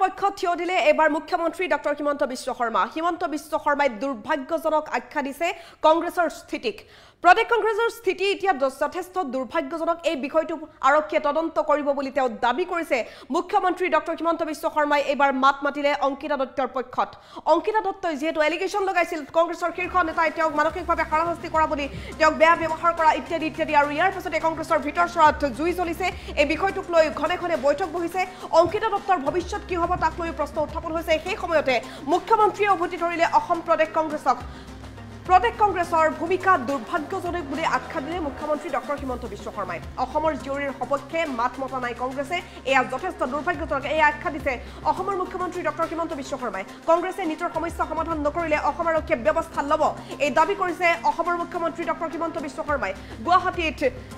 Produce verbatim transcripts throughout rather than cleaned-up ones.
পক্ষত থিয় দিলে এবাৰ মুখ্যমন্ত্ৰী ডক্টৰ হিমন্ত বিশ্ব শৰ্মা হিমন্ত বিশ্ব শৰ্মাই দুৰ্ভাগ্যজনক আখ্যা দিছে কংগ্ৰেছৰ স্থিতিক প্ৰদেশ কংগ্ৰেছৰ স্থিতি এতিয়া যথেষ্ট দুৰ্ভাগ্যজনক এই বিষয়টো আৰক্ষীয়ে তদন্ত কৰিব বুলি তেওঁ দাবী কৰিছে মুখ্যমন্ত্ৰী ডক্টৰ হিমন্ত বিশ্ব শৰ্মাই এবাৰ মাত মাতিলে অংকিতা দত্তৰ পক্ষত অংকিতা দত্তই যেহেতু এলিগেশ্যন লগাইছিল কংগ্ৰেছৰ শীৰ্ষ নেতাই তেওঁক মানসিকভাৱে হাৰাশাস্তি কৰা বুলি তেওঁক বেয়া ব্যৱহাৰ কৰা ইত্যাদি ইত্যাদি আৰু ইয়াৰ পিছতে কংগ্ৰেছৰ ভিতৰ চৰাত জুই জ্বলিছে এই বিষয়টোক লৈ ঘনে ঘনে বৈঠক বহিছে অংকিতা দত্তৰ ভৱিষ্যত কি হ'ব তাক লৈ প্ৰশ্ন উত্থাপন হৈছে সেই সময়তে মুখ্যমন্ত্ৰীয়ে উভতি ধৰিলে অসম প্ৰদেশ কংগ্ৰেছক প্ৰদেশ কংগ্ৰেছৰ ভূমিকা দুৰ্ভাগ্যজনক বুলি আখ্যা দিলে মুখ্যমন্ত্ৰী ডক্টৰ হিমন্ত বিশ্ব শৰ্মাই অসমৰ জিয়ৰীৰ সপক্ষে মাত মতা নাই কংগ্ৰেছে এয়া যথেষ্ট দুৰ্ভাগ্যজনক এই আখ্যা দিছে অসমৰ মুখ্যমন্ত্ৰী ডক্টৰ হিমন্ত বিশ্ব শৰ্মাই কংগ্ৰেছে নিজৰ সমস্যা সমাধান নকৰিলে অসম আৰক্ষীয়ে ব্যৱস্থা ল'ব এই দাবী কৰিছে অসমৰ মুখ্যমন্ত্ৰী ডক্টৰ হিমন্ত বিশ্ব শৰ্মাই গুৱাহাটীত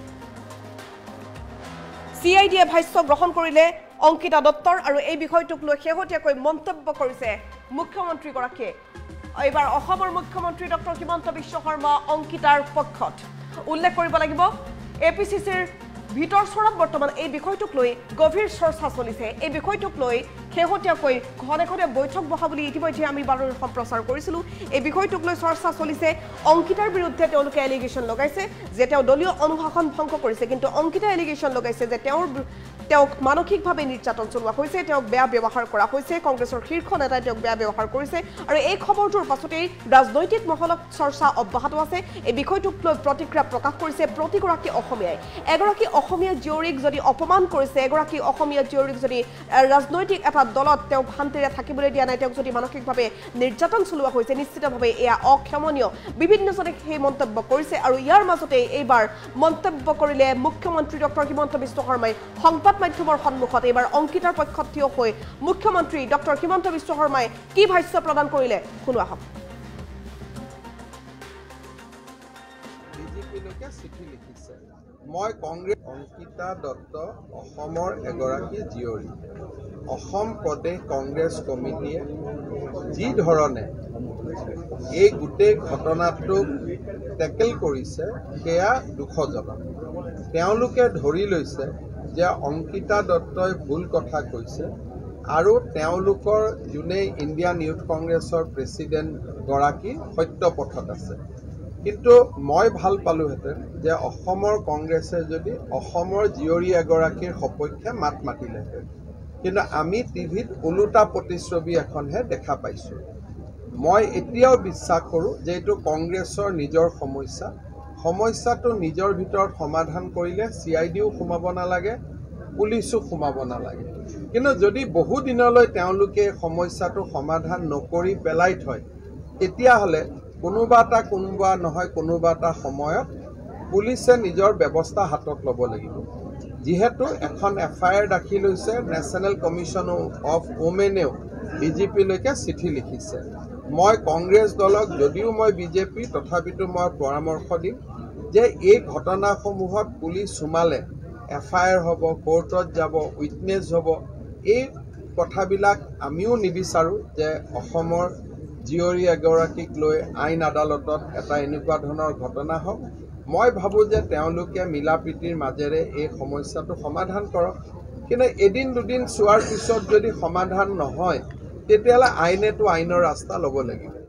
চি আই ডিয়ে ভাষ্য গ্ৰহণ কৰিলে অংকিতা দত্তৰ আৰু এই বিষয়টোক লৈ শেহতীয়াকৈ মন্তব্য কৰিছে মুখ্যমন্ত্ৰীগৰাকীয়ে এইবাৰ অসমৰ মুখ্যমন্ত্ৰী ডক্টৰ হিমন্ত বিশ্ব শৰ্মা অংকিতাৰ পক্ষত উল্লেখ কৰিব লাগিব এ পি চি চিৰ ভিতৰ চৰাত বৰ্তমান এই বিষয়টোক লৈ গভীৰ চৰ্চা চলিছে এই বিষয়টোক লৈ শেহতীয়াকৈ ঘনে ঘনে বৈঠক বহা বুলি ইতিমধ্যে আমি বাতৰি সম্প্ৰচাৰ কৰিছিলোঁ এই বিষয়টোক লৈ চৰ্চা চলিছে অংকিতাৰ বিৰুদ্ধে তেওঁলোকে এলিগেশ্যন লগাইছে যে তেওঁ দলীয় অনুশাসন ভংগ কৰিছে কিন্তু অংকিতা এলিগেশ্যন লগাইছে যে তেওঁৰ তেওঁক মানসিকভাৱে নিৰ্যাতন চলোৱা হৈছে তেওঁক বেয়া ব্যৱহাৰ কৰা হৈছে কংগ্ৰেছৰ শীৰ্ষ নেতাই তেওঁক বেয়া ব্যৱহাৰ কৰিছে আৰু এই খবৰটোৰ পাছতেই ৰাজনৈতিক মহলত চৰ্চা অব্যাহত আছে এই বিষয়টোক লৈ প্ৰতিক্ৰিয়া প্ৰকাশ কৰিছে প্ৰতিগৰাকী অসমীয়াই এগৰাকী অসমীয়া জীয়ৰীক যদি অপমান কৰিছে এগৰাকী অসমীয়া জীয়ৰীক যদি ৰাজনৈতিক এটা দলত তেওঁক শান্তিৰে থাকিবলৈ দিয়া নাই তেওঁক যদি মানসিকভাৱে নিৰ্যাতন চলোৱা হৈছে নিশ্চিতভাৱে এয়া অক্ষমনীয় বিভিন্নজনে সেই মন্তব্য কৰিছে আৰু ইয়াৰ মাজতে এইবাৰ মন্তব্য কৰিলে মুখ্যমন্ত্ৰী ডক্টৰ হিমন্ত বিশ্ব শৰ্মাই সংবাদ মাধ্যমৰ সন্মুখত এইবাৰ অংকিতাৰ পক্ষত থিয় হৈ মুখ্যমন্ত্ৰী ডক্টৰ হিমন্ত বিশ্ব শৰ্মাই কি ভাষ্য প্ৰদান কৰিলে শুনোৱা হওক বিজেপিলৈকে চিঠি লিখিছে মই কংগ্ৰেছ অংকিতা দত্ত অসমৰ এগৰাকী জীয়ৰী অসম প্ৰদেশ কংগ্ৰেছ কমিটিয়ে যি ধৰণে এই গোটেই ঘটনাটোক টেকেল কৰিছে সেয়া দুখজনক তেওঁলোকে ধৰি লৈছে যে অংকিতা দত্তই ভুল কথা কৈছে আৰু তেওঁলোকৰ যোনে ইণ্ডিয়ান ইউথ কংগ্ৰেছৰ প্ৰেছিডেণ্টগৰাকী সত্য পথত আছে কিন্তু মই ভাল পালোহেঁতেন যে অসমৰ কংগ্ৰেছে যদি অসমৰ জীয়ৰী এগৰাকীৰ সপক্ষে মাত মাতিলেহেঁতেন কিন্তু আমি টিভিত ওলোটা প্ৰতিচ্ছবি এখনহে দেখা পাইছোঁ মই এতিয়াও বিশ্বাস কৰোঁ যে এইটো কংগ্ৰেছৰ নিজৰ সমস্যা সমস্যাটো নিজৰ ভিতৰত সমাধান কৰিলে চি আই ডিও সোমাব নালাগে পুলিচো সোমাব নালাগে কিন্তু যদি বহু দিনলৈ তেওঁলোকে সমস্যাটো সমাধান নকৰি পেলাই থয় তেতিয়াহ'লে কোনোবা এটা কোনোবা নহয় কোনোবা এটা সময়ত পুলিচে নিজৰ ব্যৱস্থা হাতত ল'ব লাগিব যিহেতু এখন এফ আই আৰ দাখিল হৈছে নেশ্যনেল কমিশ্যন অফ ওমেনেও বিজেপিলৈকে চিঠি লিখিছে মই কংগ্ৰেছ দলক যদিও মই বিজেপি তথাপিতো মই পৰামৰ্শ দিম যে এই ঘটনাসমূহত পুলিচ সোমালে এফ আই আৰ হ'ব কোৰ্টত যাব উইটনেছ হ'ব এই কথাবিলাক আমিও নিবিচাৰোঁ যে অসমৰ জীয়ৰী এগৰাকীক লৈ আইন আদালতত এটা এনেকুৱা ধৰণৰ ঘটনা হওক মই ভাবোঁ যে তেওঁলোকে মিলা প্ৰীতিৰ মাজেৰে এই সমস্যাটো সমাধান কৰক কিন্তু এদিন দুদিন চোৱাৰ পিছত যদি সমাধান নহয় তেতিয়াহ'লে আইনেতো আইনৰ ৰাস্তা ল'ব লাগিব